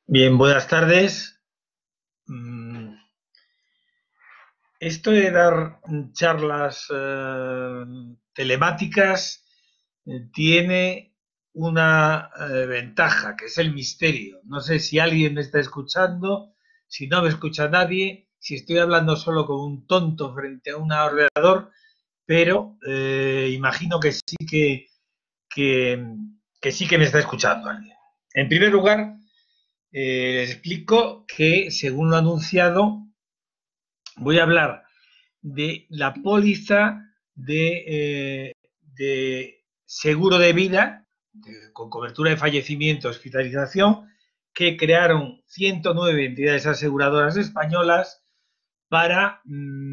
Bien, buenas tardes. Mm, Esto de dar charlas telemáticas tiene una ventaja, que es el misterio. No sé si alguien me está escuchando, si no me escucha nadie, si estoy hablando solo como un tonto frente a un ordenador, pero imagino que, que sí que me está escuchando alguien. En primer lugar, les explico que, según lo anunciado, voy a hablar de la póliza de seguro de vida con cobertura de fallecimiento y hospitalización que crearon 109 entidades aseguradoras españolas para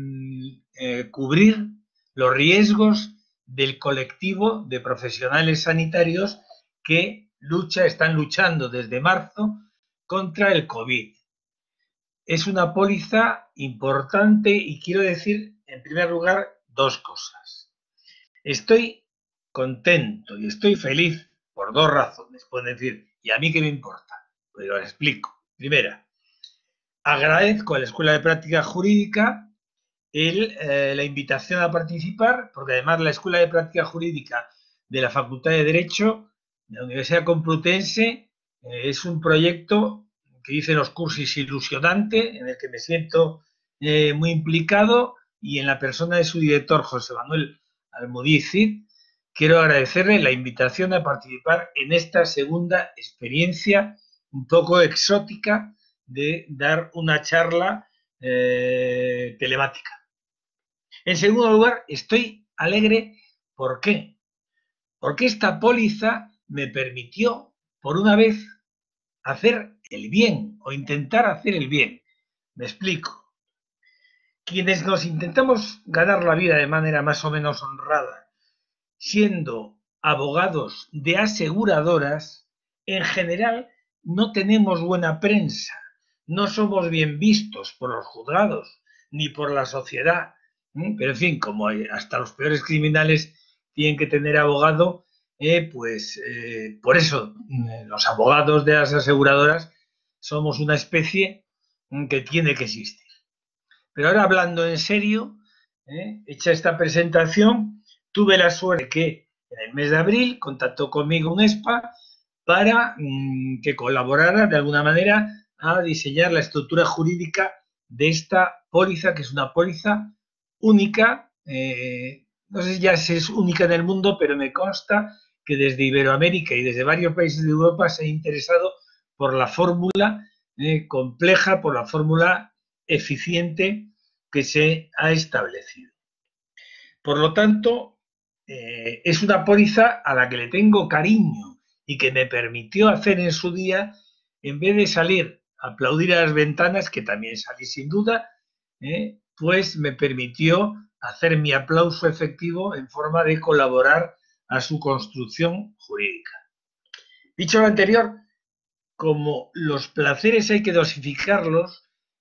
cubrir los riesgos del colectivo de profesionales sanitarios que están luchando desde marzo contra el COVID. Es una póliza importante y quiero decir, en primer lugar, dos cosas. Estoy contento y estoy feliz por dos razones. Pueden decir, ¿y a mí qué me importa? Pues lo explico. Primera, agradezco a la Escuela de Práctica Jurídica la invitación a participar, porque además la Escuela de Práctica Jurídica de la Facultad de Derecho de la Universidad Complutense es un proyecto que dice los cursos ilusionante, en el que me siento muy implicado, y en la persona de su director, José Manuel Almudiz Cid, quiero agradecerle la invitación a participar en esta segunda experiencia un poco exótica de dar una charla telemática. En segundo lugar, estoy alegre. ¿Por qué? Porque esta póliza me permitió, por una vez, hacer el bien o intentar hacer el bien. Me explico. Quienes nos intentamos ganar la vida de manera más o menos honrada, siendo abogados de aseguradoras, en general no tenemos buena prensa, no somos bien vistos por los juzgados ni por la sociedad. Pero en fin, como hasta los peores criminales tienen que tener abogado, por eso los abogados de las aseguradoras somos una especie que tiene que existir. Pero ahora hablando en serio, hecha esta presentación, tuve la suerte que en el mes de abril contactó conmigo un ESPA para que colaborara de alguna manera a diseñar la estructura jurídica de esta póliza, que es una póliza única. No sé ya si es única en el mundo, pero me consta que desde Iberoamérica y desde varios países de Europa se ha interesado por la fórmula compleja, por la fórmula eficiente que se ha establecido. Por lo tanto, es una póliza a la que le tengo cariño y que me permitió hacer en su día, en vez de salir a aplaudir a las ventanas, que también salí sin duda, pues me permitió hacer mi aplauso efectivo en forma de colaborar a su construcción jurídica. Dicho lo anterior, como los placeres hay que dosificarlos,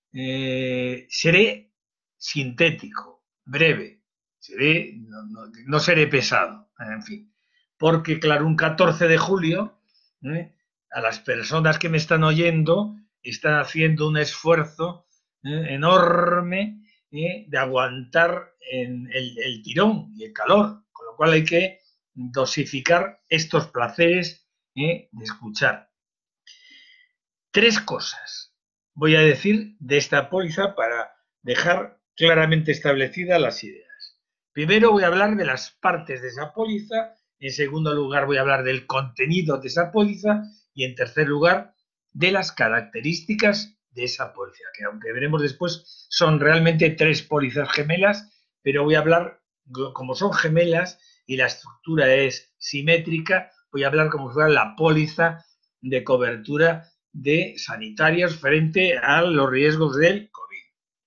seré sintético, breve, no seré pesado, en fin. Porque, claro, un 14 de julio, a las personas que me están oyendo están haciendo un esfuerzo enorme de aguantar el tirón y el calor, con lo cual hay que dosificar estos placeres de escuchar. Tres cosas voy a decir de esta póliza para dejar claramente establecidas las ideas. Primero voy a hablar de las partes de esa póliza, en segundo lugar voy a hablar del contenido de esa póliza y en tercer lugar de las características de esa póliza, que aunque veremos después son realmente tres pólizas gemelas, pero voy a hablar, como son gemelas y la estructura es simétrica, voy a hablar como si fuera la póliza de cobertura de sanitarios frente a los riesgos del COVID.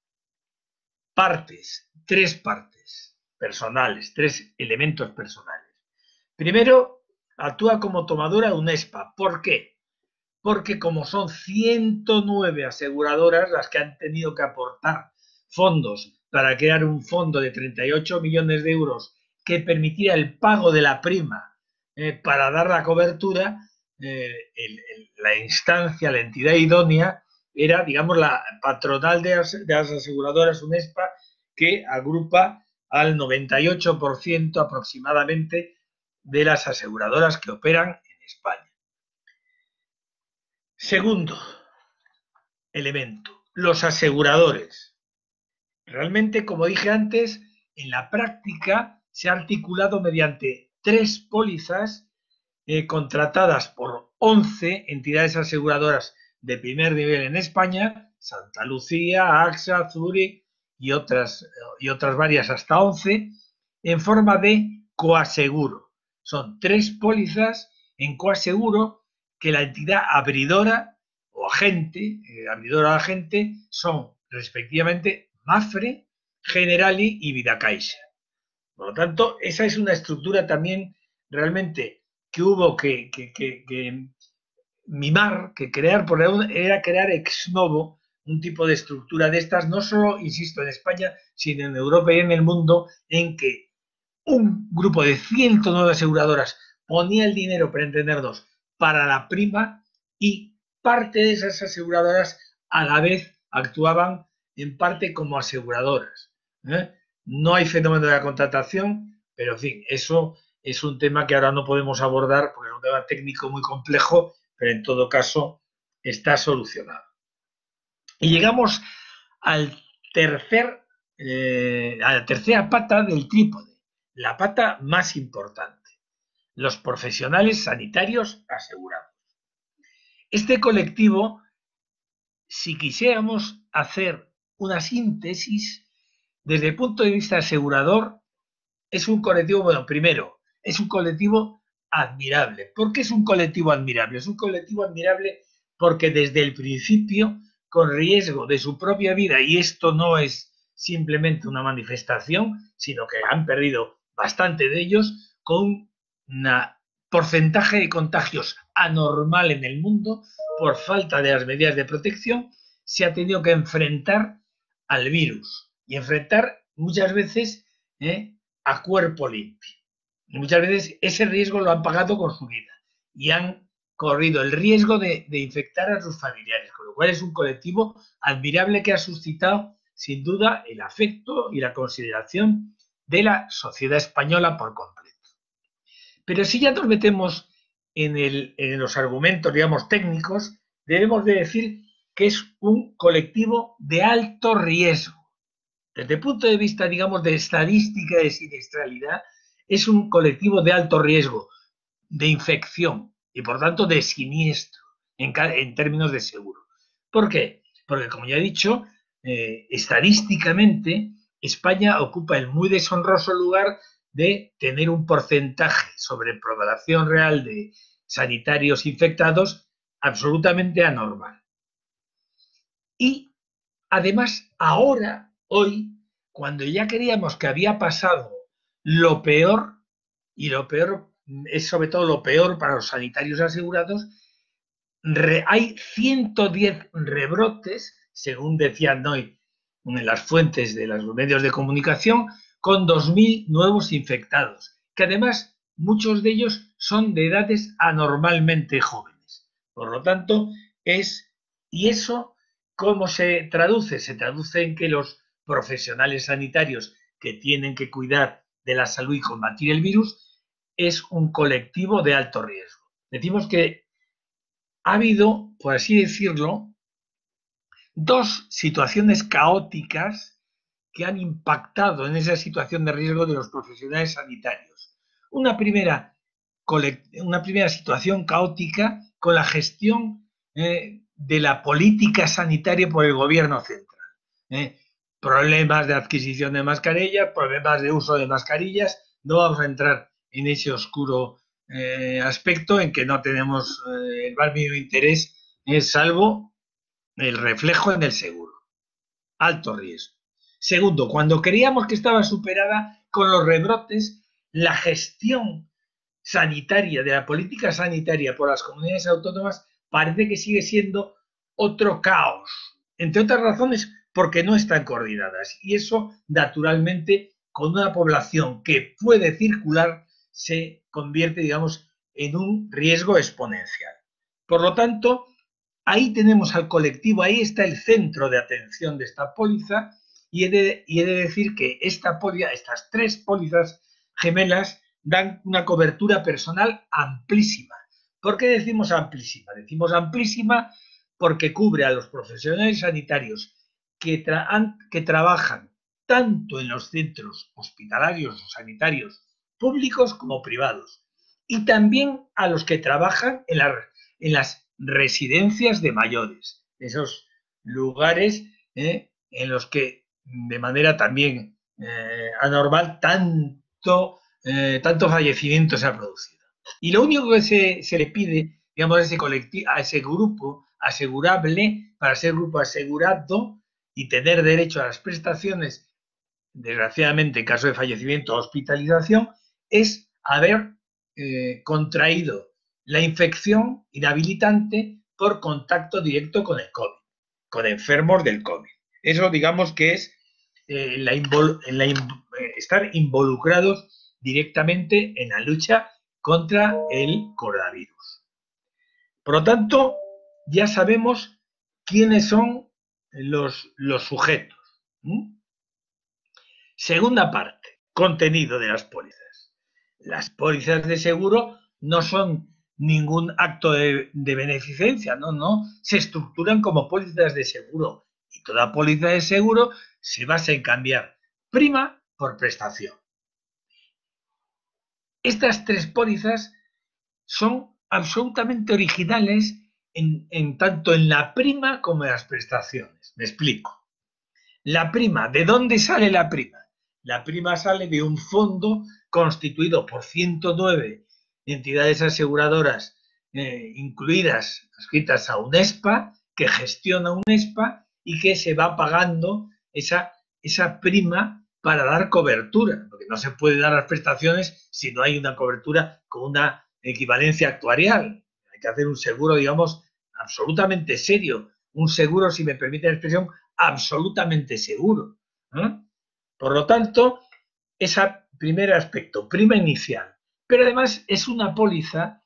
Tres partes personales, tres elementos personales. Primero, actúa como tomadora UNESPA. ¿Por qué? Porque como son 109 aseguradoras las que han tenido que aportar fondos para crear un fondo de 38 millones de euros que permitiera el pago de la prima para dar la cobertura, la instancia, la entidad idónea, era, digamos, la patronal de las aseguradoras UNESPA, que agrupa al 98% aproximadamente de las aseguradoras que operan en España. Segundo elemento, los aseguradores. Realmente, como dije antes, en la práctica se ha articulado mediante 3 pólizas contratadas por 11 entidades aseguradoras de primer nivel en España, Santa Lucía, AXA, Zurich y otras varias hasta 11, en forma de coaseguro. Son 3 pólizas en coaseguro que la entidad abridora o agente, abridora o agente, son respectivamente Mapfre, Generali y Vidacaixa. Por lo tanto, esa es una estructura también realmente que hubo que mimar, que crear, era crear ex novo un tipo de estructura de estas, no solo, insisto, en España, sino en Europa y en el mundo, en que un grupo de 109 aseguradoras ponía el dinero, para entendernos, para la prima, y parte de esas aseguradoras a la vez actuaban en parte como aseguradoras. No hay fenómeno de la contratación, pero en fin, eso es un tema que ahora no podemos abordar porque es un tema técnico muy complejo, pero en todo caso está solucionado. Y llegamos al a la tercera pata del trípode, la pata más importante, los profesionales sanitarios asegurados. Este colectivo, si quisiéramos hacer una síntesis, desde el punto de vista asegurador, es un colectivo, bueno, primero, es un colectivo admirable. ¿Por qué es un colectivo admirable? Es un colectivo admirable porque desde el principio, con riesgo de su propia vida, y esto no es simplemente una manifestación, sino que han perdido bastante de ellos, con un porcentaje de contagios anormal en el mundo, por falta de las medidas de protección, se ha tenido que enfrentar al virus. Y enfrentar muchas veces a cuerpo limpio. Y muchas veces ese riesgo lo han pagado con su vida y han corrido el riesgo de infectar a sus familiares, con lo cual es un colectivo admirable que ha suscitado sin duda el afecto y la consideración de la sociedad española por completo. Pero si ya nos metemos en los argumentos, digamos, técnicos, debemos de decir que es un colectivo de alto riesgo. Desde el punto de vista, digamos, de estadística de siniestralidad, es un colectivo de alto riesgo de infección y, por tanto, de siniestro en términos de seguro. ¿Por qué? Porque, como ya he dicho, estadísticamente, España ocupa el muy deshonroso lugar de tener un porcentaje sobre población real de sanitarios infectados absolutamente anormal. Y, además, ahora, hoy, cuando ya creíamos que había pasado lo peor, y lo peor es sobre todo lo peor para los sanitarios asegurados, hay 110 rebrotes, según decían hoy en las fuentes de los medios de comunicación, con 2.000 nuevos infectados, que además muchos de ellos son de edades anormalmente jóvenes. Por lo tanto, y eso, ¿cómo se traduce? Se traduce en que los profesionales sanitarios que tienen que cuidar de la salud y combatir el virus es un colectivo de alto riesgo. Decimos que ha habido, por así decirlo, 2 situaciones caóticas que han impactado en esa situación de riesgo de los profesionales sanitarios. Una primera situación caótica con la gestión de la política sanitaria por el gobierno central. Problemas de adquisición de mascarillas, problemas de uso de mascarillas. No vamos a entrar en ese oscuro aspecto en que no tenemos el más mínimo interés, salvo el reflejo en el seguro. Alto riesgo. Segundo, cuando creíamos que estaba superada con los rebrotes, la gestión sanitaria, de la política sanitaria por las comunidades autónomas, parece que sigue siendo otro caos. Entre otras razones, porque no están coordinadas. Y eso, naturalmente, con una población que puede circular, se convierte, digamos, en un riesgo exponencial. Por lo tanto, ahí tenemos al colectivo, ahí está el centro de atención de esta póliza, y he de decir que estas 3 pólizas gemelas dan una cobertura personal amplísima. ¿Por qué decimos amplísima? Decimos amplísima porque cubre a los profesionales sanitarios que trabajan tanto en los centros hospitalarios o sanitarios públicos como privados, y también a los que trabajan en las residencias de mayores, esos lugares en los que de manera también anormal tanto fallecimiento se ha producido. Y lo único que se le pide, digamos, a ese colectivo, a ese grupo asegurable, para ser grupo asegurado y tener derecho a las prestaciones, desgraciadamente en caso de fallecimiento o hospitalización, es haber contraído la infección inhabilitante por contacto directo con el COVID, con enfermos del COVID. Eso, digamos, que es estar involucrados directamente en la lucha contra el coronavirus. Por lo tanto, ya sabemos quiénes son los sujetos. Segunda parte, contenido de las pólizas. Las pólizas de seguro no son ningún acto de beneficencia, no, se estructuran como pólizas de seguro, y toda póliza de seguro se basa en cambiar prima por prestación. Estas 3 pólizas son absolutamente originales tanto en la prima como en las prestaciones. Me explico. La prima, ¿de dónde sale la prima? La prima sale de un fondo constituido por 109 entidades aseguradoras incluidas, adscritas a UNESPA, que gestiona UNESPA y que se va pagando esa prima para dar cobertura, porque no se puede dar las prestaciones si no hay una cobertura con una equivalencia actuarial. Hay que hacer un seguro, digamos, absolutamente serio, un seguro, si me permite la expresión, absolutamente seguro. Por lo tanto, ese primer aspecto, prima inicial, pero además es una póliza,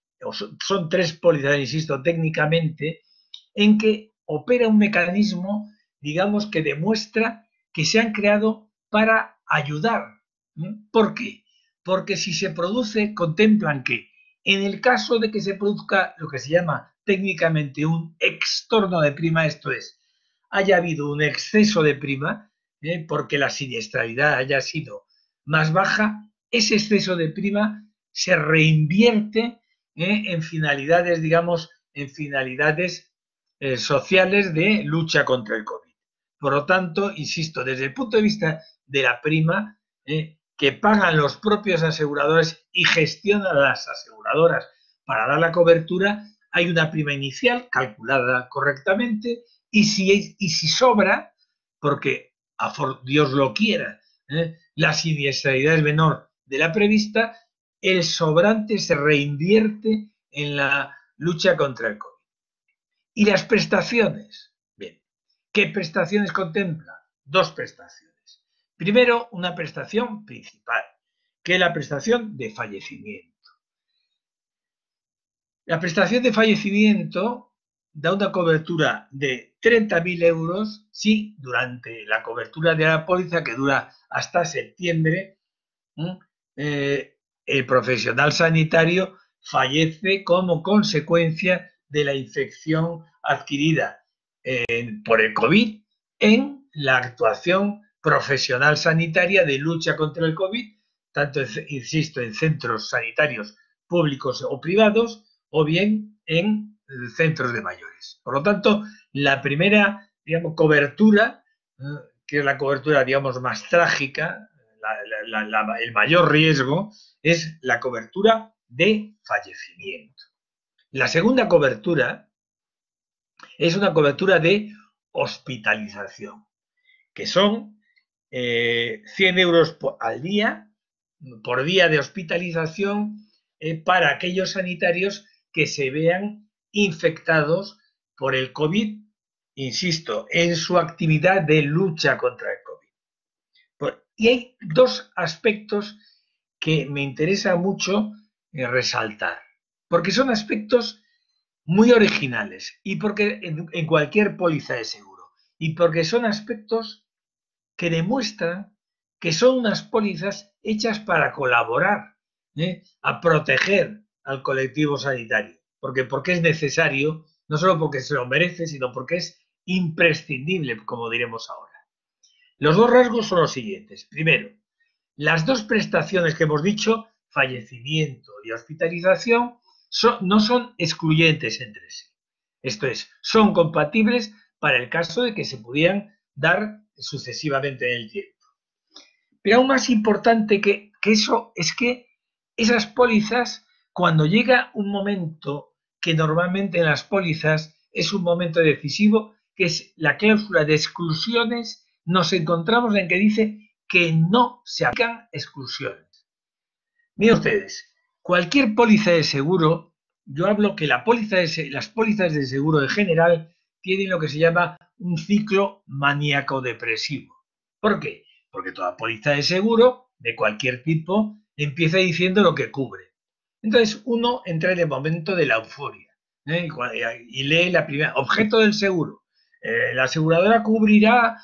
son 3 pólizas, insisto, técnicamente, en que opera un mecanismo, digamos, que demuestra que se han creado para ayudar. ¿Por qué? Porque si se produce, contemplan que en el caso de que se produzca lo que se llama técnicamente un extorno de prima, esto es, haya habido un exceso de prima, porque la siniestralidad haya sido más baja, ese exceso de prima se reinvierte en finalidades, digamos, en finalidades sociales de lucha contra el COVID. Por lo tanto, insisto, desde el punto de vista de la prima que pagan los propios aseguradores y gestionan las aseguradoras para dar la cobertura, hay una prima inicial calculada correctamente, y si sobra, porque Dios lo quiera, la siniestralidad es menor de la prevista, el sobrante se reinvierte en la lucha contra el COVID. ¿Y las prestaciones? Bien, ¿qué prestaciones contempla? 2 prestaciones. Primero, una prestación principal, que es la prestación de fallecimiento. La prestación de fallecimiento da una cobertura de 30.000 euros si durante la cobertura de la póliza, que dura hasta septiembre, el profesional sanitario fallece como consecuencia de la infección adquirida por el COVID en la actuación profesional sanitaria de lucha contra el COVID, tanto, insisto, en centros sanitarios públicos o privados, o bien en centros de mayores. Por lo tanto, la primera, digamos, cobertura, que es la cobertura, digamos, más trágica, el mayor riesgo, es la cobertura de fallecimiento. La segunda cobertura es una cobertura de hospitalización, que son 100 euros al día, por día de hospitalización, para aquellos sanitarios que se vean infectados por el COVID, insisto, en su actividad de lucha contra el COVID. Y hay 2 aspectos que me interesa mucho resaltar. porque son aspectos muy originales y porque en cualquier póliza de seguro, y porque son aspectos que demuestran que son unas pólizas hechas para colaborar, a proteger al colectivo sanitario, porque es necesario, no solo porque se lo merece, sino porque es imprescindible, como diremos ahora. Los dos rasgos son los siguientes. Primero, las dos prestaciones que hemos dicho, fallecimiento y hospitalización, no son excluyentes entre sí. Esto es, son compatibles para el caso de que se pudieran dar sucesivamente en el tiempo. Pero aún más importante que eso es que esas pólizas, cuando llega un momento que normalmente en las pólizas es un momento decisivo, que es la cláusula de exclusiones, nos encontramos en que dice que no se aplican exclusiones. Miren ustedes, cualquier póliza de seguro, yo hablo que las pólizas de seguro en general tienen lo que se llama un ciclo maníaco-depresivo. ¿Por qué? Porque toda póliza de seguro, de cualquier tipo, empieza diciendo lo que cubre. Entonces uno entra en el momento de la euforia, y lee la primera, objeto del seguro. La aseguradora cubrirá,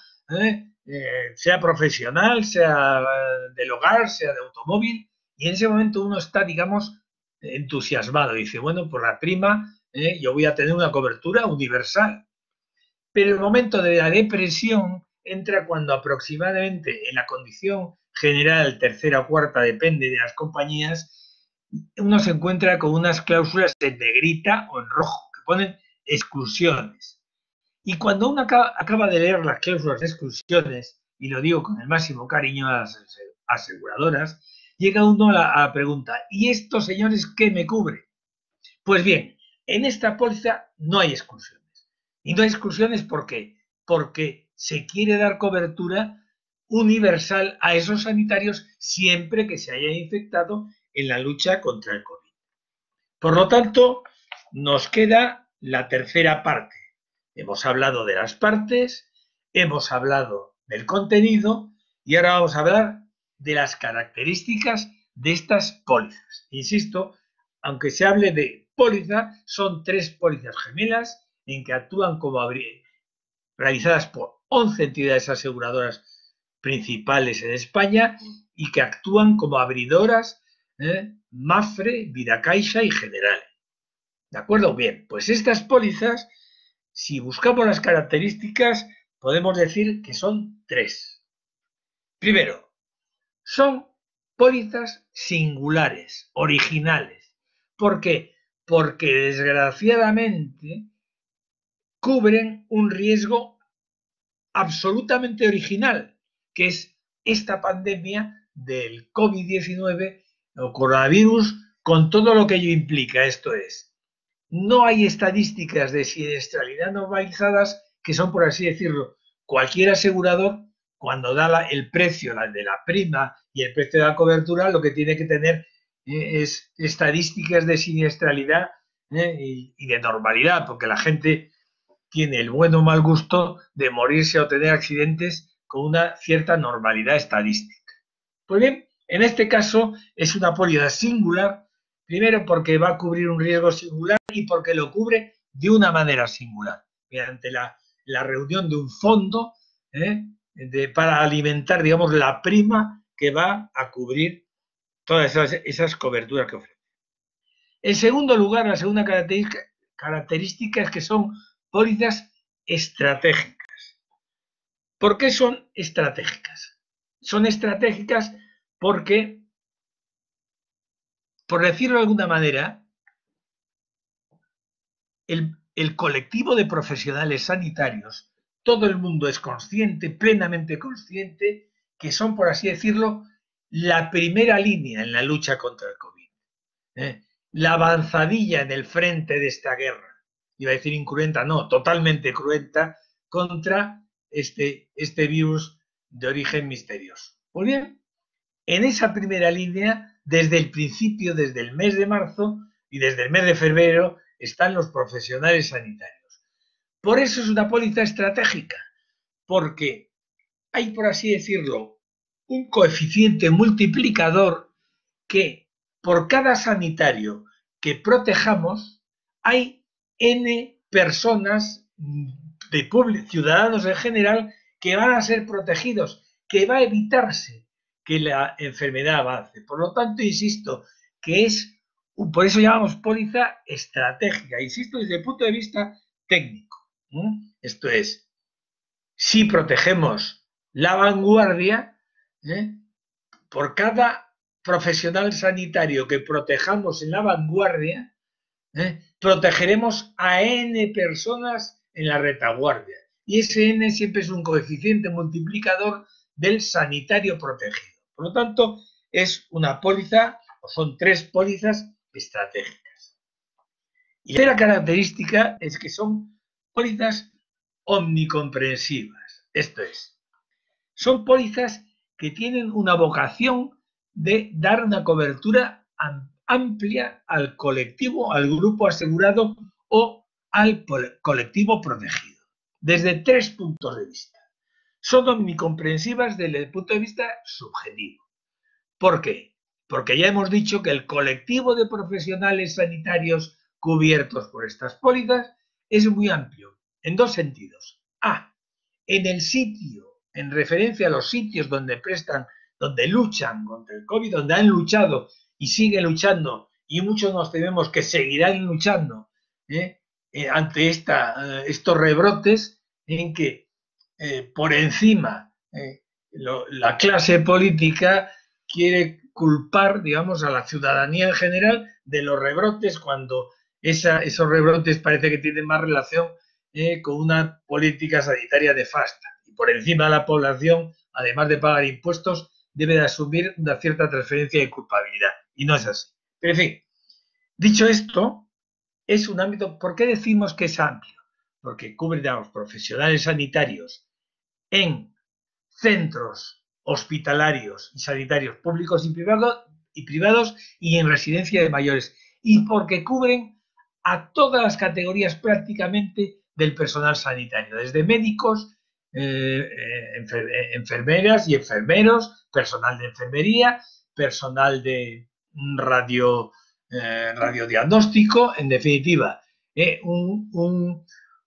sea profesional, sea del hogar, sea de automóvil, y en ese momento uno está, digamos, entusiasmado. Dice, bueno, por la prima yo voy a tener una cobertura universal. Pero el momento de la depresión entra cuando aproximadamente en la condición general, tercera o cuarta, depende de las compañías, uno se encuentra con unas cláusulas en negrita o en rojo, que ponen exclusiones. Y cuando uno acaba de leer las cláusulas de exclusiones, y lo digo con el máximo cariño a las aseguradoras, llega uno a la pregunta, ¿y estos señores qué me cubre? Pues bien, en esta póliza no hay exclusiones. Y no hay exclusiones ¿por qué? Porque se quiere dar cobertura universal a esos sanitarios siempre que se hayan infectado en la lucha contra el COVID. Por lo tanto, nos queda la tercera parte. Hemos hablado de las partes, hemos hablado del contenido y ahora vamos a hablar de las características de estas pólizas. Insisto, aunque se hable de póliza, son tres pólizas gemelas en que actúan como realizadas por 11 entidades aseguradoras principales en España y que actúan como abridoras, Mapfre, Vidacaixa y Generali. ¿De acuerdo? Bien, pues estas pólizas, si buscamos las características, podemos decir que son tres. Primero, son pólizas singulares, originales. ¿Por qué? Porque desgraciadamente cubren un riesgo absolutamente original, que es esta pandemia del COVID-19 o coronavirus, con todo lo que ello implica. Esto es, no hay estadísticas de siniestralidad normalizadas que son, por así decirlo, cualquier asegurador, cuando da el precio de la prima y el precio de la cobertura, lo que tiene que tener es estadísticas de siniestralidad y de normalidad, porque la gente tiene el buen o mal gusto de morirse o tener accidentes con una cierta normalidad estadística. Pues bien, en este caso es una póliza singular, primero porque va a cubrir un riesgo singular y porque lo cubre de una manera singular, mediante la reunión de un fondo para alimentar, digamos, la prima que va a cubrir todas esas coberturas que ofrece. En segundo lugar, la segunda característica es que son pólizas estratégicas. ¿Por qué son estratégicas? Son estratégicas porque, por decirlo de alguna manera, el colectivo de profesionales sanitarios, todo el mundo es consciente, plenamente consciente, que son, por así decirlo, la primera línea en la lucha contra el COVID. La avanzadilla en el frente de esta guerra, iba a decir incruenta, no, totalmente cruenta, contra este virus de origen misterioso. Pues bien, en esa primera línea, desde el principio, desde el mes de marzo y desde el mes de febrero, están los profesionales sanitarios. Por eso es una póliza estratégica, porque hay, por así decirlo, un coeficiente multiplicador que por cada sanitario que protejamos, hay N personas de ciudadanos en general que van a ser protegidos, que va a evitarse que la enfermedad avance. Por lo tanto, insisto, que por eso llamamos póliza estratégica, insisto, desde el punto de vista técnico. Esto es, si protegemos la vanguardia, por cada profesional sanitario que protejamos en la vanguardia, protegeremos a N personas en la retaguardia. Y ese N siempre es un coeficiente multiplicador del sanitario protegido. Por lo tanto, es una póliza, o son 3 pólizas estratégicas. Y la tercera característica es que son pólizas omnicomprensivas. Esto es, son pólizas que tienen una vocación de dar una cobertura amplia al colectivo, al grupo asegurado o al colectivo protegido, desde 3 puntos de vista. Son omnicomprensivas desde el punto de vista subjetivo. ¿Por qué? Porque ya hemos dicho que el colectivo de profesionales sanitarios cubiertos por estas pólizas es muy amplio, en 2 sentidos. A, en el sitio, en referencia a los sitios donde luchan contra el COVID, donde han luchado y siguen luchando, y muchos nos tememos que seguirán luchando ante estos rebrotes en que por encima la clase política quiere culpar, digamos, a la ciudadanía en general de los rebrotes cuando esos rebrotes parece que tienen más relación con una política sanitaria nefasta. Y por encima de la población, además de pagar impuestos, debe de asumir una cierta transferencia de culpabilidad. Y no es así. Pero, en fin, dicho esto, es un ámbito. ¿Por qué decimos que es amplio? Porque cubre a los profesionales sanitarios en centros hospitalarios y sanitarios públicos y privados y en residencias de mayores, y porque cubren a todas las categorías prácticamente del personal sanitario, desde médicos, enfermeras y enfermeros, personal de enfermería, personal de radiodiagnóstico, en definitiva, un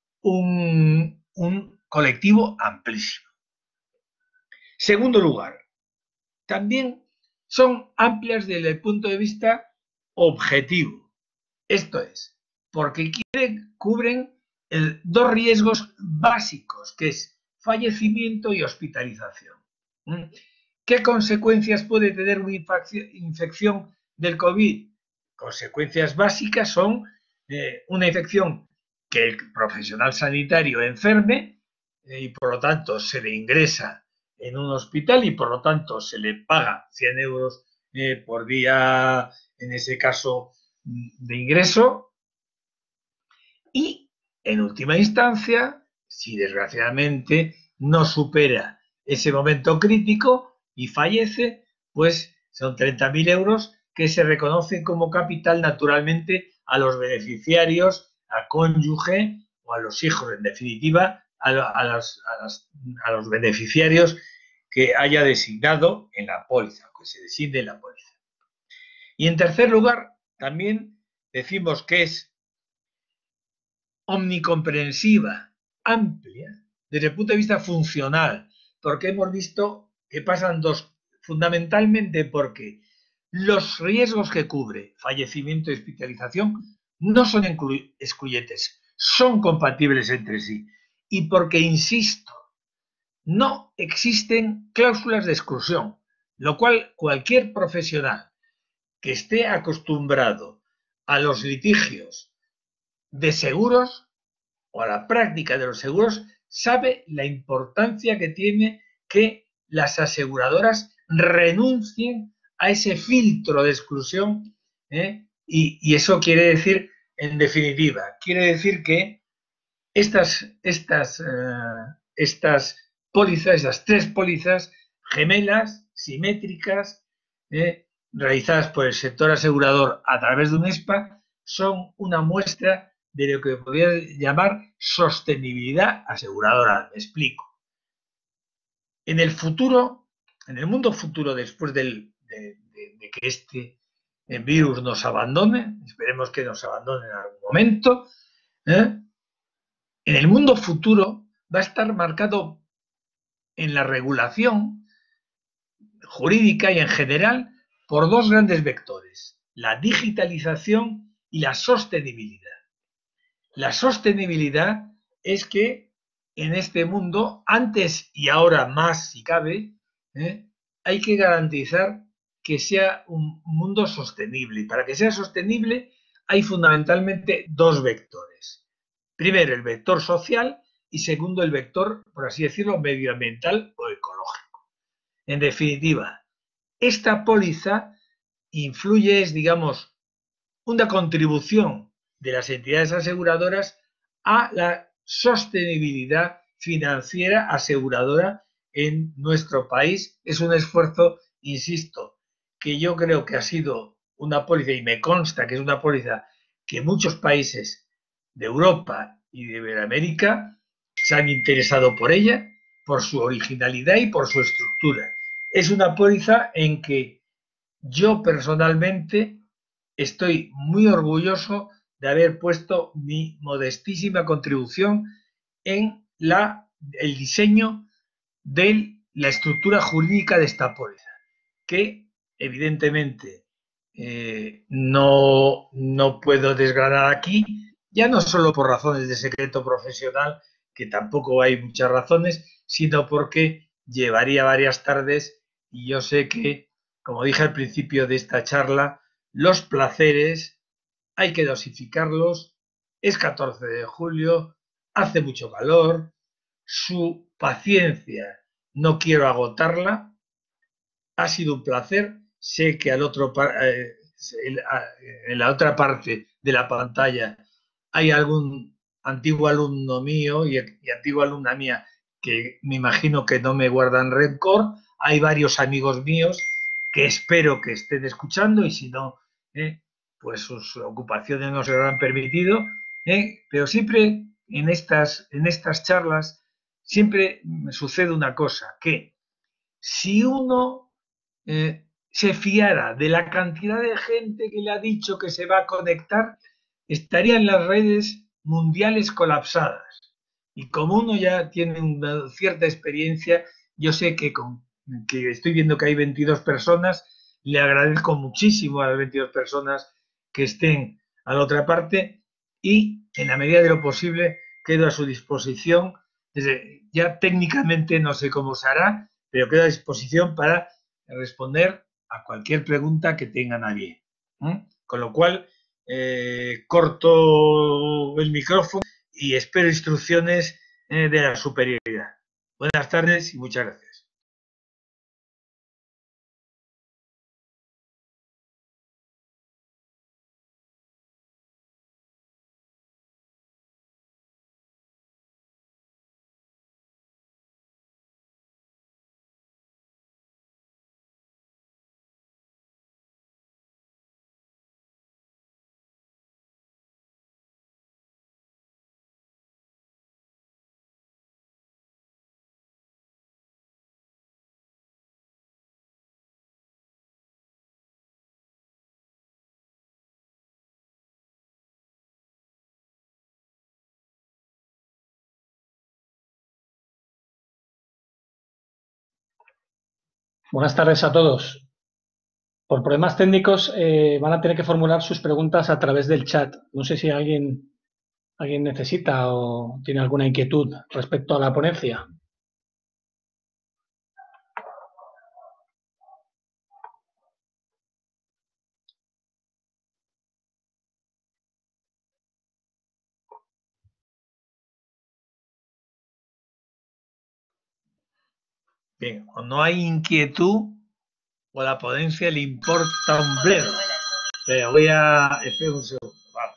colectivo amplísimo. Segundo lugar, también son amplias desde el punto de vista objetivo. Esto es, porque cubren 2 riesgos básicos, que es fallecimiento y hospitalización. ¿Qué consecuencias puede tener una infección del COVID? Consecuencias básicas son una infección que el profesional sanitario enferme y por lo tanto se le ingresa en un hospital y por lo tanto se le paga 100 euros por día, en ese caso, de ingreso. Y en última instancia, si desgraciadamente no supera ese momento crítico y fallece, pues son 30.000 euros que se reconocen como capital naturalmente a los beneficiarios, al cónyuge o a los hijos, en definitiva, a los beneficiarios que haya designado en la póliza, que se designe en la póliza. Y en tercer lugar, también decimos que es omnicomprensiva, amplia, desde el punto de vista funcional, porque hemos visto que pasan 2, fundamentalmente porque los riesgos que cubre, fallecimiento y hospitalización, no son excluyentes, son compatibles entre sí. Y porque, insisto, no existen cláusulas de exclusión, lo cual cualquier profesional que esté acostumbrado a los litigios de seguros o a la práctica de los seguros sabe la importancia que tiene que las aseguradoras renuncien a ese filtro de exclusión, y eso quiere decir, en definitiva, quiere decir que estas pólizas, esas 3 pólizas gemelas, simétricas, realizadas por el sector asegurador a través de un ESPA, son una muestra de lo que podría llamar sostenibilidad aseguradora. Me explico. En el futuro, en el mundo futuro, después de que virus nos abandone, esperemos que nos abandone en algún momento, ¿eh? En el mundo futuro va a estar marcado en la regulación jurídica y en general por dos grandes vectores, la digitalización y la sostenibilidad. La sostenibilidad es que en este mundo, antes y ahora más si cabe, hay que garantizar que sea un mundo sostenible. Y para que sea sostenible hay fundamentalmente dos vectores. Primero, el vector social y segundo, el vector, por así decirlo, medioambiental o ecológico. En definitiva, esta póliza influye, es, digamos, una contribución de las entidades aseguradoras a la sostenibilidad financiera aseguradora en nuestro país. Es un esfuerzo, insisto, que yo creo que ha sido una póliza, y me consta que es una póliza que muchos países de Europa y de Iberoamérica se han interesado por ella, por su originalidad y por su estructura. Es una póliza en que yo personalmente estoy muy orgulloso de haber puesto mi modestísima contribución en el diseño de la estructura jurídica de esta póliza, que evidentemente no puedo desgranar aquí, ya no solo por razones de secreto profesional, que tampoco hay muchas razones, sino porque llevaría varias tardes y yo sé que, como dije al principio de esta charla, los placeres hay que dosificarlos. Es 14 de julio, hace mucho calor, su paciencia no quiero agotarla. Ha sido un placer. Sé que en la otra parte de la pantalla hay algún antiguo alumno mío y antigua alumna mía que me imagino que no me guardan rencor. Hay varios amigos míos que espero que estén escuchando y si no, pues sus ocupaciones no se lo han permitido. Pero siempre en estas charlas siempre me sucede una cosa, que si uno se fiara de la cantidad de gente que le ha dicho que se va a conectar, estarían las redes mundiales colapsadas. Y como uno ya tiene una cierta experiencia, yo sé que estoy viendo que hay 22 personas, le agradezco muchísimo a las 22 personas que estén a la otra parte y en la medida de lo posible quedo a su disposición. Ya técnicamente no sé cómo se hará, pero quedo a disposición para responder a cualquier pregunta que tengan a bien. Con lo cual, corto el micrófono y espero instrucciones de la superioridad. Buenas tardes y muchas gracias. Buenas tardes a todos. Por problemas técnicos van a tener que formular sus preguntas a través del chat. No sé si alguien necesita o tiene alguna inquietud respecto a la ponencia. Bien, o no hay inquietud o a la ponencia le importa un bledo. Pero voy a... Espera un segundo. Vale.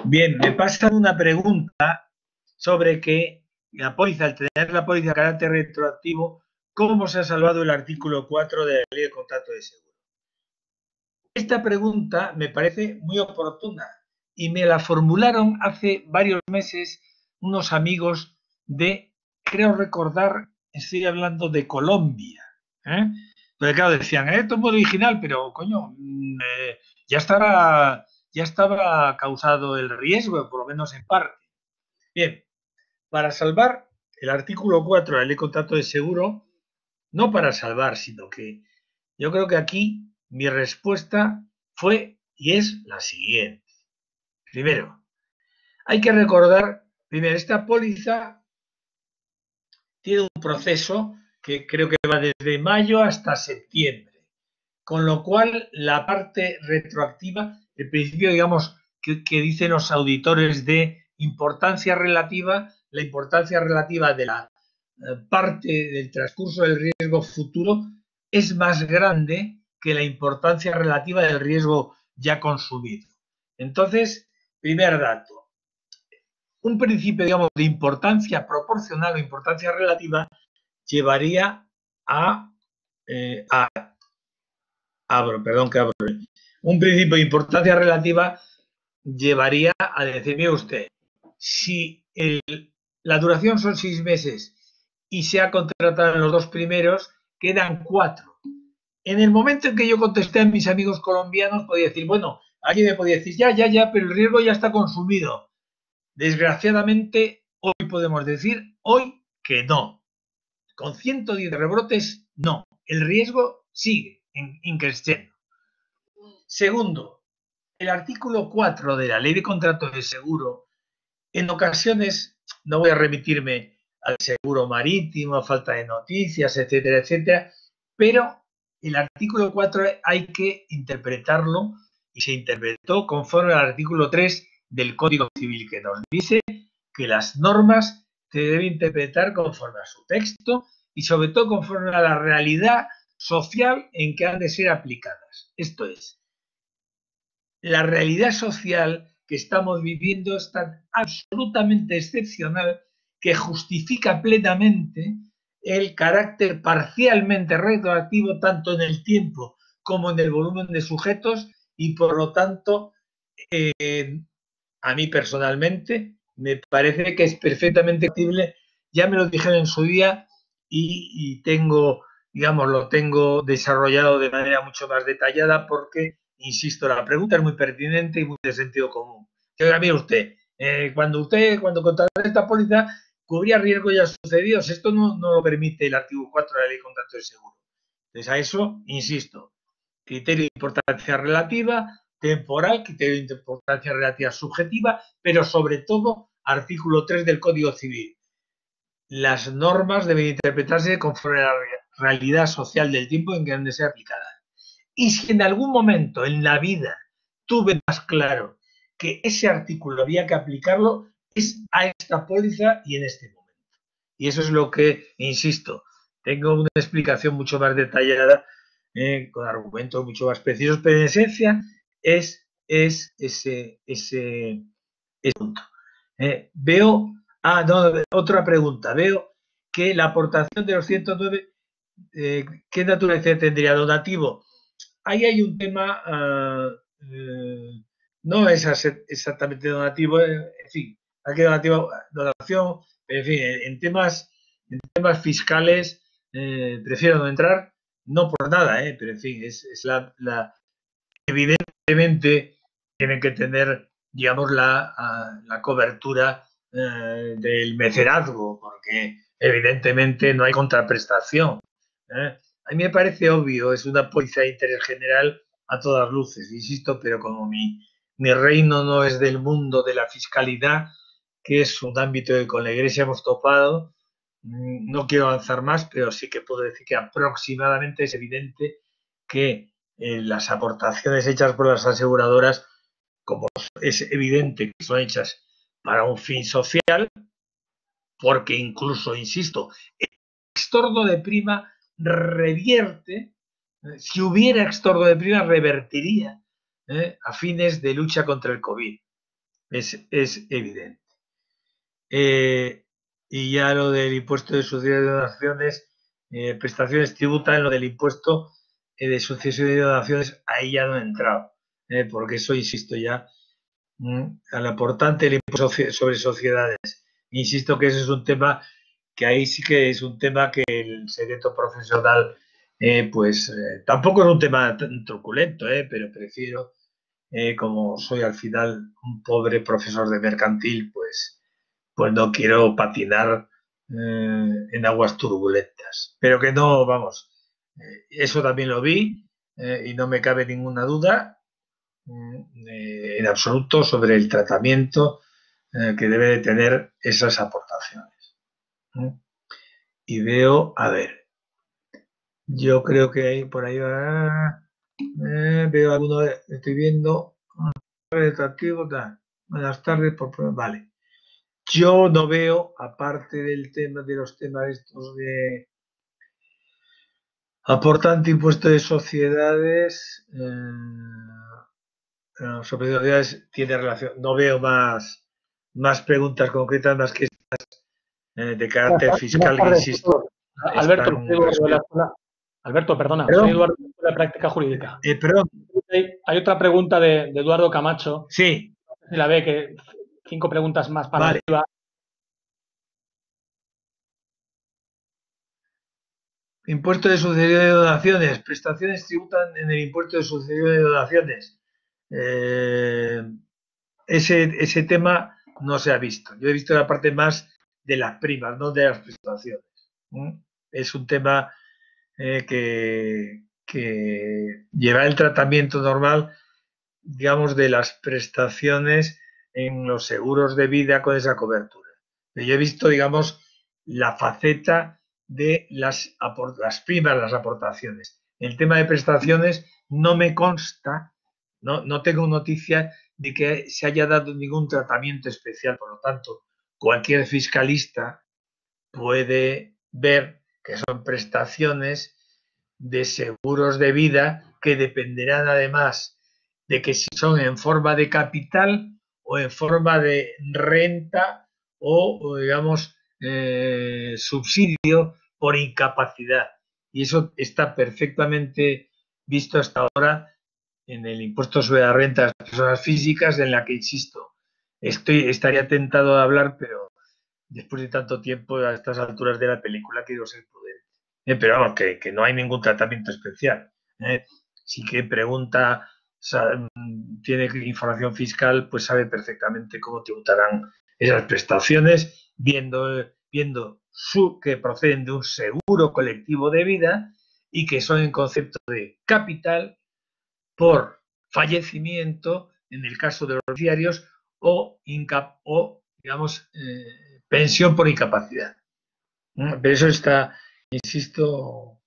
Bien, me pasan una pregunta sobre que la póliza, al tener la póliza de carácter retroactivo, ¿cómo se ha salvado el artículo 4 de la Ley de Contrato de Seguro? Esta pregunta me parece muy oportuna y me la formularon hace varios meses unos amigos de, creo recordar, estoy hablando de Colombia. Porque claro, decían, esto es muy original, pero coño, ya estaba causado el riesgo, por lo menos en parte. Bien, para salvar el artículo 4 de la Ley de Contrato de Seguro, no para salvar, sino que yo creo que aquí mi respuesta fue y es la siguiente. Primero, hay que recordar, primero, esta póliza tiene un proceso que creo que va desde mayo hasta septiembre, con lo cual la parte retroactiva, el principio, digamos, que dicen los auditores de importancia relativa, la importancia relativa de la parte del transcurso del riesgo futuro es más grande que la importancia relativa del riesgo ya consumido. Entonces, primer dato, un principio, digamos, de importancia proporcional o importancia relativa llevaría un principio de importancia relativa llevaría a decirme usted, si la duración son 6 meses y se ha contratado en los 2 primeros, quedan 4. En el momento en que yo contesté a mis amigos colombianos, podía decir, bueno, alguien me podía decir, ya, pero el riesgo ya está consumido. Desgraciadamente, hoy podemos decir, hoy que no. Con 110 rebrotes, no. El riesgo sigue increciendo. Segundo, el artículo 4 de la Ley de Contratos de Seguro, en ocasiones, no voy a remitirme al seguro marítimo, falta de noticias, etcétera, etcétera, pero el artículo 4 hay que interpretarlo y se interpretó conforme al artículo 3 del Código Civil, que nos dice que las normas se deben interpretar conforme a su texto y sobre todo conforme a la realidad social en que han de ser aplicadas. Esto es, la realidad social que estamos viviendo es tan absolutamente excepcional que justifica plenamente el carácter parcialmente retroactivo tanto en el tiempo como en el volumen de sujetos y por lo tanto a mí personalmente me parece que es perfectamente factible. Ya me lo dijeron en su día y tengo, digamos, lo tengo desarrollado de manera mucho más detallada porque, insisto, la pregunta es muy pertinente y muy de sentido común. Ahora, mire usted, cuando contrató esta póliza, cubría riesgos ya sucedidos. Esto no lo permite el artículo 4 de la Ley de Contrato de Seguro. Entonces, a eso, insisto, criterio de importancia relativa, temporal, criterio de importancia relativa subjetiva, pero sobre todo artículo 3 del Código Civil. Las normas deben interpretarse conforme a la realidad social del tiempo en que han de ser aplicadas. Y si en algún momento en la vida tuve más claro que ese artículo había que aplicarlo, es a esta póliza y en este momento. Y eso es lo que, insisto, tengo una explicación mucho más detallada, con argumentos mucho más precisos, pero en esencia es ese punto. Veo, otra pregunta, veo que la aportación de los 109, ¿qué naturaleza tendría? ¿Donativo? Ahí hay un tema, no es exactamente donativo, en fin, aquí donación, en fin, en temas fiscales prefiero no entrar, no por nada, pero en fin, es evidentemente tienen que tener, digamos, la cobertura del mecenazgo, porque evidentemente no hay contraprestación. A mí me parece obvio, es una póliza de interés general a todas luces, insisto, pero como mi reino no es del mundo de la fiscalidad, que es un ámbito que con la Iglesia hemos topado, no quiero avanzar más, pero sí que puedo decir que aproximadamente es evidente que las aportaciones hechas por las aseguradoras, como es evidente que son hechas para un fin social, porque incluso, insisto, el extorno de prima revierte, si hubiera extorno de prima, revertiría a fines de lucha contra el COVID. Es evidente. Y ya lo del impuesto de sucesión y donaciones, prestaciones tributan, lo del impuesto de sucesión y donaciones, ahí ya no he entrado, porque eso, insisto ya, al aportante el impuesto sobre sociedades. Insisto que ese es un tema que ahí sí que es un tema que el secreto profesional, tampoco es un tema tan truculento, pero prefiero, como soy al final un pobre profesor de mercantil, pues no quiero patinar en aguas turbulentas. Pero que no, vamos, eso también lo vi y no me cabe ninguna duda en absoluto sobre el tratamiento que debe de tener esas aportaciones. Y veo, a ver, yo creo que hay por ahí veo alguno, estoy viendo, retractivo, tal. Buenas tardes, vale. Yo no veo, aparte del tema de los temas estos de aportante impuesto de sociedades, sobre sociedades tiene relación. No veo más preguntas concretas más que estas de carácter Buenas fiscal que, tardes a insisto, todos. Alberto, están soy Eduardo de la escuela. Alberto, perdona, soy Perdón, Eduardo de la Escuela de Práctica Jurídica. perdón, Hay otra pregunta de Eduardo Camacho. sí, No sé si la ve, que 5 preguntas más para vale. arriba. Impuesto de sucesión de donaciones. Prestaciones tributan en el impuesto de sucesión de donaciones. Ese tema no se ha visto. Yo he visto la parte más de las primas, no de las prestaciones. Es un tema que lleva el tratamiento normal, digamos, de las prestaciones en los seguros de vida con esa cobertura. Yo he visto, digamos, la faceta de las primas, las aportaciones. El tema de prestaciones no me consta, no tengo noticia de que se haya dado ningún tratamiento especial. Por lo tanto, cualquier fiscalista puede ver que son prestaciones de seguros de vida que dependerán además de que si son en forma de capital o en forma de renta o digamos, subsidio por incapacidad. Y eso está perfectamente visto hasta ahora en el impuesto sobre la renta de las personas físicas, en la que, insisto, estaría tentado de hablar, pero después de tanto tiempo, a estas alturas de la película, quiero ser prudente. Pero vamos, que no hay ningún tratamiento especial. Si que pregunta, tiene información fiscal, pues sabe perfectamente cómo tributarán esas prestaciones, viendo que proceden de un seguro colectivo de vida y que son en concepto de capital por fallecimiento, en el caso de los diarios, o digamos, pensión por incapacidad. Pero eso está, insisto,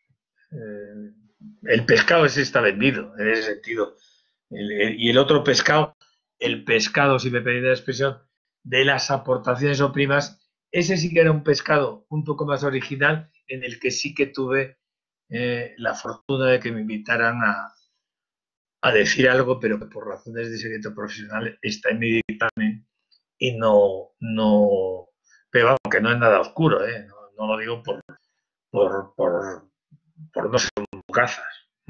el pescado ese está vendido, en ese sentido. Y el otro pescado, el pescado, si me permite la expresión, de las aportaciones o primas, ese sí que era un pescado un poco más original, en el que sí que tuve la fortuna de que me invitaran a decir algo, pero que por razones de secreto profesional está en mi dictamen y pero vamos, que no es nada oscuro, no lo digo por, por, por no ser un cazas.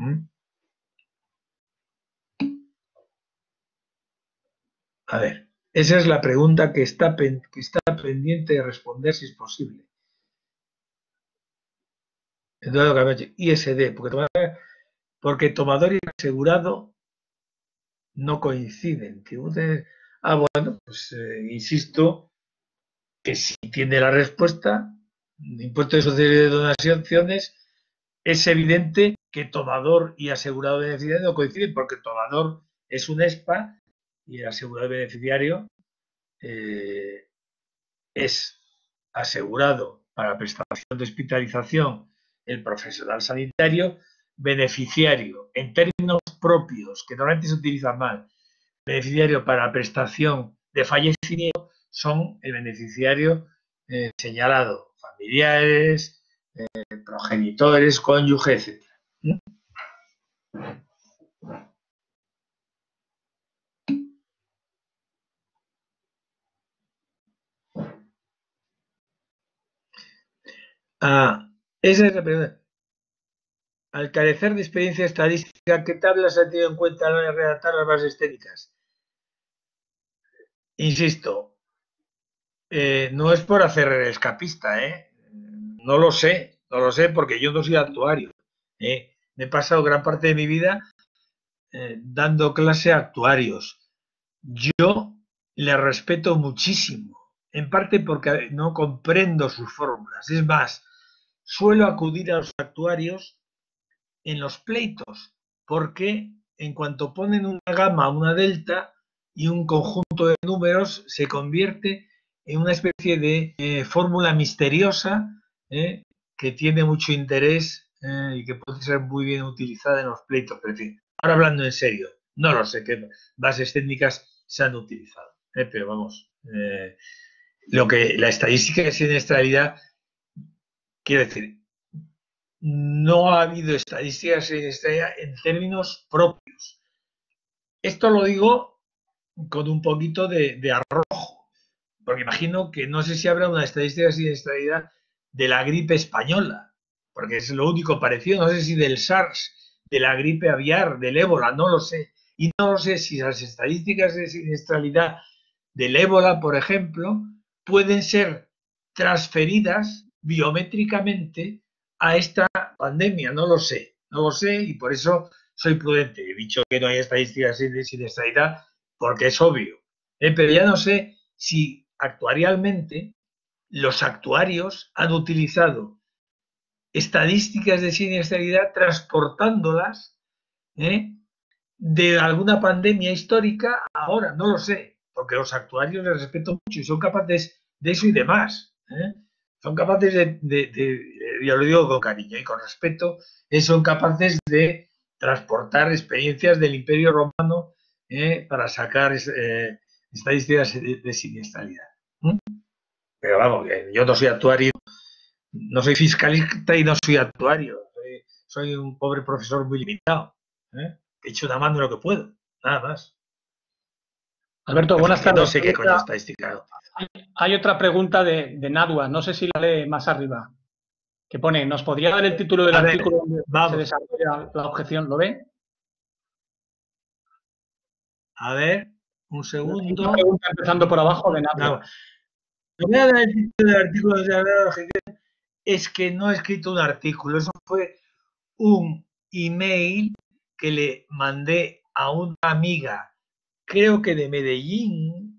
A ver, esa es la pregunta que está pendiente de responder si es posible. Eduardo Camacho, ISD, porque tomador y asegurado no coinciden. Bueno, pues insisto que si tiene la respuesta, impuesto de sociedades de donaciones, es evidente que tomador y asegurado beneficiario no coinciden, porque el tomador es un ESPA y el asegurado beneficiario es asegurado para prestación de hospitalización el profesional sanitario, beneficiario en términos propios, que normalmente se utilizan mal, beneficiario para prestación de fallecimiento, son el beneficiario señalado, familiares, progenitores, cónyuges, etc. Esa es la pregunta. Al carecer de experiencia estadística, ¿qué tablas ha tenido en cuenta a la hora de redactar las bases técnicas? Insisto, no es por hacer el escapista, no lo sé porque yo no soy actuario. Me he pasado gran parte de mi vida dando clase a actuarios. Yo les respeto muchísimo, en parte porque no comprendo sus fórmulas. Es más, suelo acudir a los actuarios en los pleitos, porque en cuanto ponen una gama, una delta y un conjunto de números, se convierte en una especie de fórmula misteriosa que tiene mucho interés y que puede ser muy bien utilizada en los pleitos. Pero, en fin, ahora hablando en serio, no lo sé qué bases técnicas se han utilizado, pero vamos, lo que la estadística de siniestralidad, quiero decir, no ha habido estadísticas en términos propios. Esto lo digo con un poquito de arrojo, porque imagino que no sé si habrá una estadística de siniestralidad de la gripe española, porque es lo único parecido, no sé si del SARS, de la gripe aviar, del ébola, no lo sé. Y no sé si las estadísticas de siniestralidad del ébola, por ejemplo, pueden ser transferidas biométricamente a esta pandemia. No lo sé y por eso soy prudente. He dicho que no hay estadísticas de siniestralidad porque es obvio. Pero ya no sé si actuarialmente los actuarios han utilizado estadísticas de siniestralidad transportándolas de alguna pandemia histórica ahora, no lo sé, porque los actuarios les respeto mucho y son capaces de eso y de más. Son capaces yo lo digo con cariño y con respeto, son capaces de transportar experiencias del Imperio Romano para sacar estadísticas de siniestralidad. Pero vamos, yo no soy actuario, no soy fiscalista y no soy actuario. Soy un pobre profesor muy limitado. He hecho una mano lo que puedo, nada más. Alberto, Así buenas que no tardes. sé qué coño estadística. Hay otra pregunta de Nadua, no sé si la lee más arriba, que pone, ¿nos podría dar el título del A ver, artículo donde se vamos. desarrolla la objeción? ¿Lo ve? A ver, un Una segundo. pregunta empezando por abajo de Nadua. Vamos. Lo que voy a dar el título del artículo de la objeción es que no he escrito un artículo, eso fue un email que le mandé a una amiga, creo que de Medellín,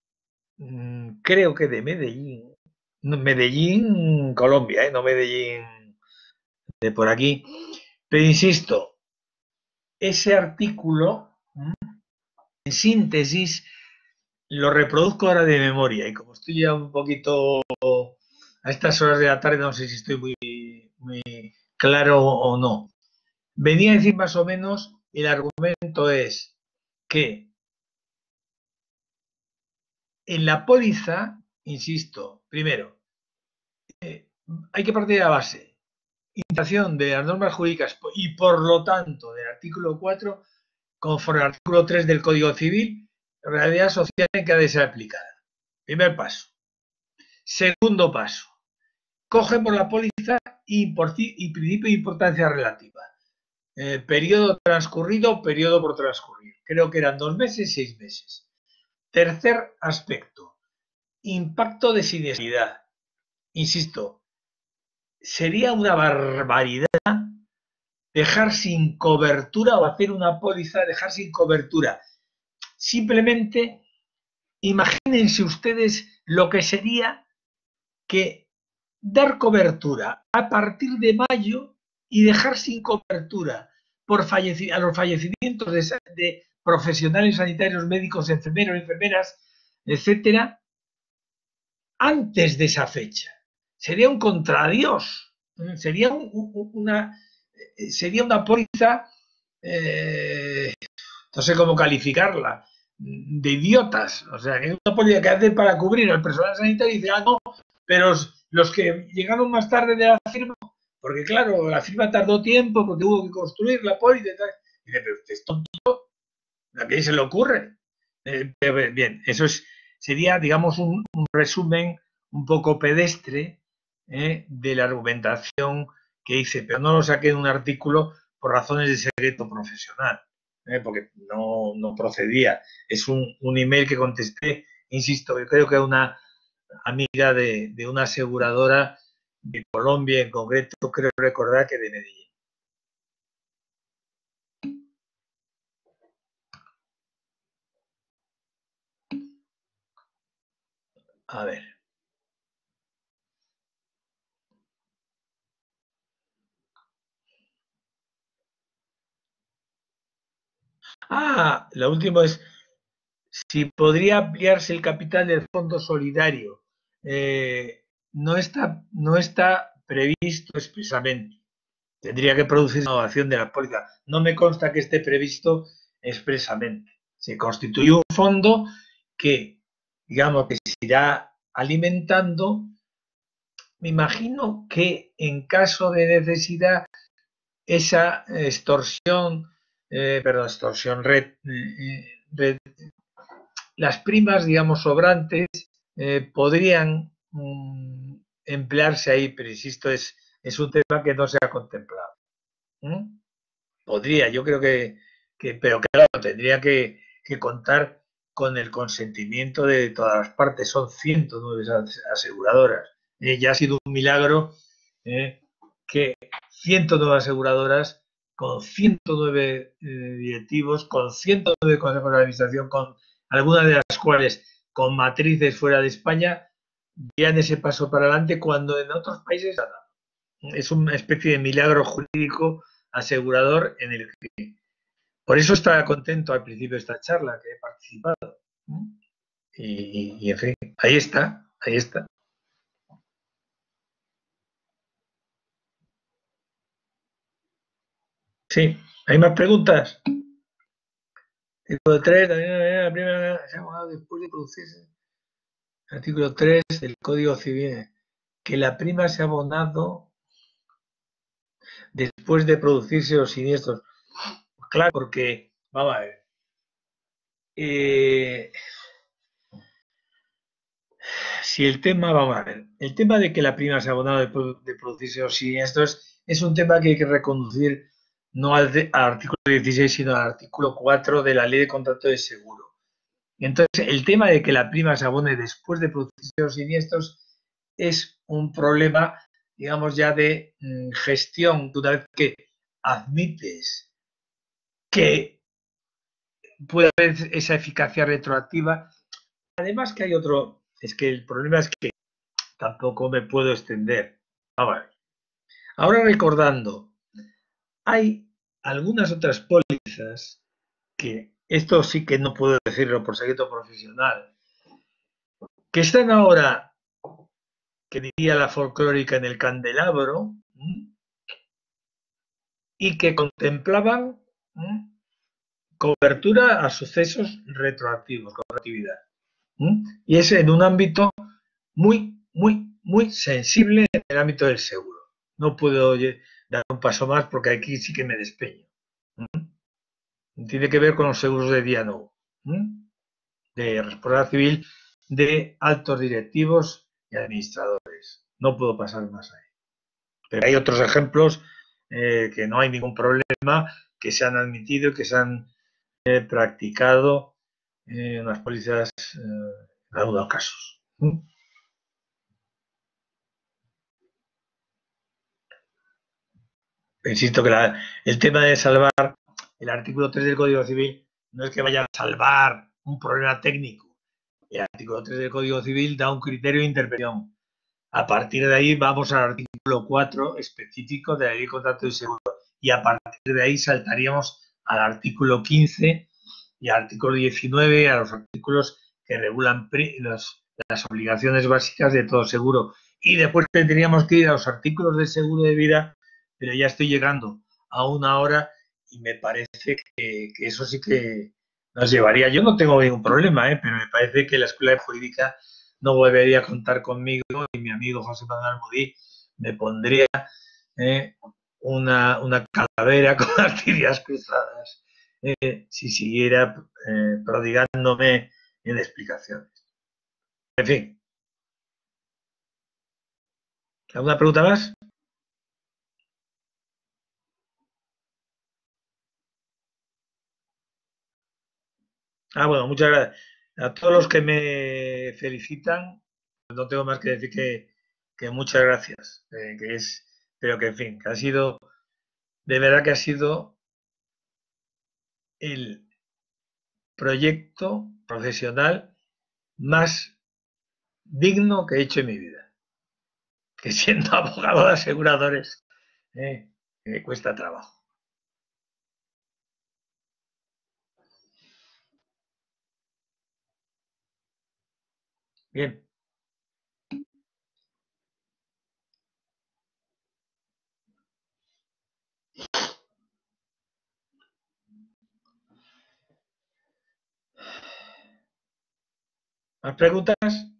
Medellín, Colombia, no Medellín de por aquí. Pero insisto, ese artículo, en síntesis, lo reproduzco ahora de memoria y como estoy ya un poquito a estas horas de la tarde, no sé si estoy muy claro o no. Venía a decir más o menos, el argumento es que en la póliza, insisto, primero, hay que partir de la base, interpretación de las normas jurídicas y por lo tanto del artículo 4, conforme al artículo 3 del Código Civil, realidad social en que ha de ser aplicada. Primer paso. Segundo paso. Cogemos la póliza y principio de importancia relativa. Periodo transcurrido, periodo por transcurrir. Creo que eran 2 meses, 6 meses. Tercer aspecto. Impacto de siniestralidad. Insisto, sería una barbaridad dejar sin cobertura o hacer una póliza, dejar sin cobertura. Simplemente imagínense ustedes lo que sería que dar cobertura a partir de mayo y dejar sin cobertura a los fallecimientos de profesionales sanitarios, médicos, enfermeros, enfermeras, etcétera, antes de esa fecha. Sería un contradios, sería una póliza, no sé cómo calificarla, de idiotas. O sea, que es una póliza que hace para cubrir al personal sanitario y dice, no, pero los que llegaron más tarde de la firma, porque claro, la firma tardó tiempo porque hubo que construir la póliza y tal. Y dice, pero usted es tonto, ¿a quién se le ocurre? Bien, eso sería, digamos, un resumen un poco pedestre de la argumentación que hice, pero no lo saqué en un artículo por razones de secreto profesional, porque no procedía. Es un email que contesté, insisto, yo creo que a una amiga de una aseguradora de Colombia, en concreto, creo recordar que de Medellín. A ver. La última es si podría ampliarse el capital del Fondo Solidario. No está previsto expresamente. Tendría que producirse una innovación de la póliza. No me consta que esté previsto expresamente. Se constituye un fondo que, digamos, que se irá alimentando. Me imagino que en caso de necesidad, esa red, las primas, digamos, sobrantes podrían emplearse ahí, pero insisto, es un tema que no se ha contemplado. Podría, yo creo pero claro, tendría que contar con el consentimiento de todas las partes. Son 109 aseguradoras. Ya ha sido un milagro que 109 aseguradoras con 109 directivos, con 109 consejos de administración, con algunas de las cuales con matrices fuera de España, dieran ese paso para adelante cuando en otros países es una especie de milagro jurídico asegurador en el que... Por eso estaba contento al principio de esta charla que he participado. Y en fin, ahí está, ahí está. Sí, ¿hay más preguntas? Artículo 3, también la primera se ha abonado después de producirse. Artículo 3 del Código Civil, que la prima se ha abonado después de producirse los siniestros. Claro, porque, vamos a ver, si el tema, vamos a ver, el tema de que la prima se ha abonado de producirse los siniestros es un tema que hay que reconducir no al artículo 16, sino al artículo 4 de la Ley de Contrato de Seguro. Entonces, el tema de que la prima se abone después de producirse los siniestros es un problema, digamos, ya de gestión. Una vez que admites que puede haber esa eficacia retroactiva, además que hay otro, es que el problema es que tampoco me puedo extender. Ahora recordando, hay algunas otras pólizas que esto sí que no puedo decirlo por secreto profesional, que están ahora, que diría la folclórica, en el candelabro y que contemplaban cobertura a sucesos retroactivos, cobertividad. Y es en un ámbito muy sensible en el ámbito del seguro. No puedo dar un paso más porque aquí sí que me despeño. Tiene que ver con los seguros de día no, de responsabilidad civil de altos directivos y administradores. No puedo pasar más ahí. Pero hay otros ejemplos que no hay ningún problema, que se han admitido y que se han practicado en las pólizas en algunos casos. Insisto que el tema de salvar el artículo 3 del Código Civil no es que vaya a salvar un problema técnico. El artículo 3 del Código Civil da un criterio de intervención. A partir de ahí vamos al artículo 4 específico de la Ley de Contrato de Seguro. Y a partir de ahí saltaríamos al artículo 15 y al artículo 19, a los artículos que regulan las obligaciones básicas de todo seguro. Y después tendríamos que ir a los artículos del seguro de vida, pero ya estoy llegando a una hora y me parece que eso sí que nos llevaría. Yo no tengo ningún problema, pero me parece que la Escuela de Jurídica no volvería a contar conmigo y mi amigo José Manuel Almudí me pondría una calavera con las tibias cruzadas si siguiera prodigándome en explicaciones. En fin, ¿Alguna pregunta más? Bueno, muchas gracias. A todos los que me felicitan, no tengo más que decir que muchas gracias. Pero que en fin, que ha sido, de verdad que ha sido el proyecto profesional más digno que he hecho en mi vida. Que siendo abogado de aseguradores, me cuesta trabajo. Bien. ¿Más preguntas?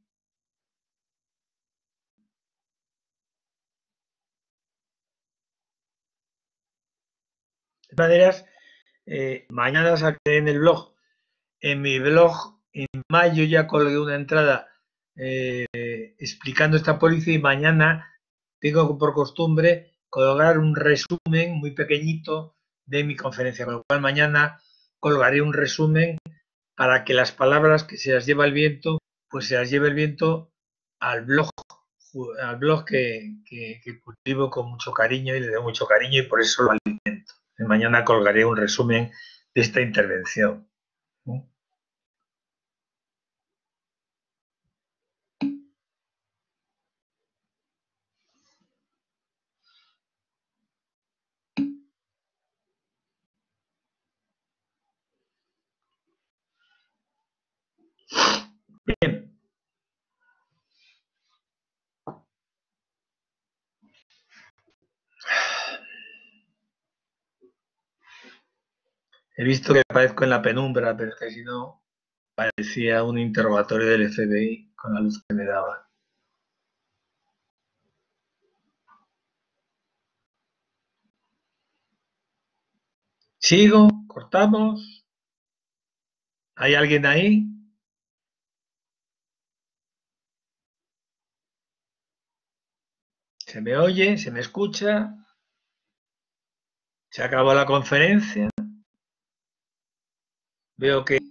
De todas maneras, mañana sacaré en el blog. En mi blog, en mayo ya colgué una entrada explicando esta póliza y mañana tengo por costumbre colgar un resumen muy pequeñito de mi conferencia. Con lo cual mañana colgaré un resumen para que las palabras que se las lleva el viento, pues se las lleve el viento al blog, que cultivo con mucho cariño y le doy mucho cariño y por eso lo alimento. Mañana colgaré un resumen de esta intervención. Bien. He visto que aparezco en la penumbra, pero es que si no, parecía un interrogatorio del FBI con la luz que me daba. ¿Sigo? ¿Cortamos? ¿Hay alguien ahí? ¿Se me oye? ¿Se me escucha? ¿Se acabó la conferencia? Veo que...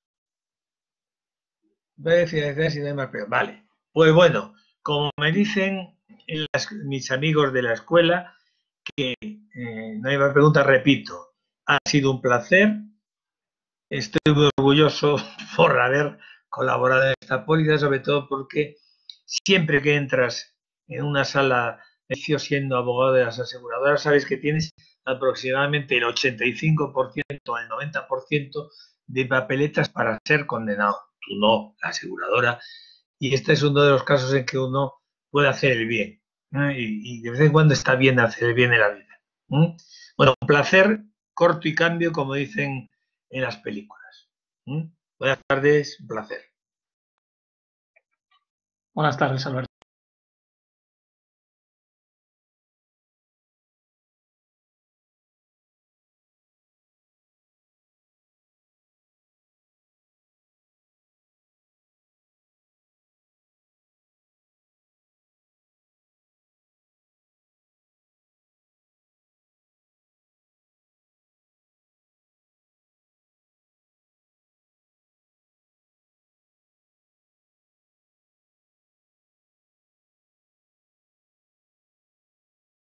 Vale. Pues bueno, como me dicen mis amigos de la escuela, no hay más preguntas, repito, ha sido un placer. Estoy muy orgulloso por haber colaborado en esta póliza, sobre todo porque siempre que entras en una sala de juicio siendo abogado de las aseguradoras, sabes que tienes aproximadamente el 85% el 90% de papeletas para ser condenado. Tú no, la aseguradora. Y este es uno de los casos en que uno puede hacer el bien, ¿no? Y de vez en cuando está bien hacer el bien en la vida. ¿Mm? Bueno, un placer, corto y cambio, como dicen en las películas. Buenas tardes, un placer. Buenas tardes, Alberto.